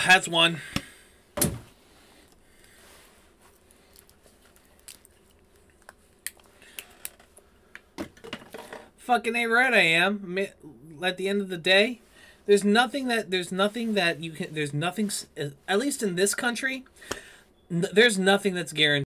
That's one. Fucking ain't right I am. At the end of the day, there's nothing that you can, at least in this country, there's nothing that's guaranteed.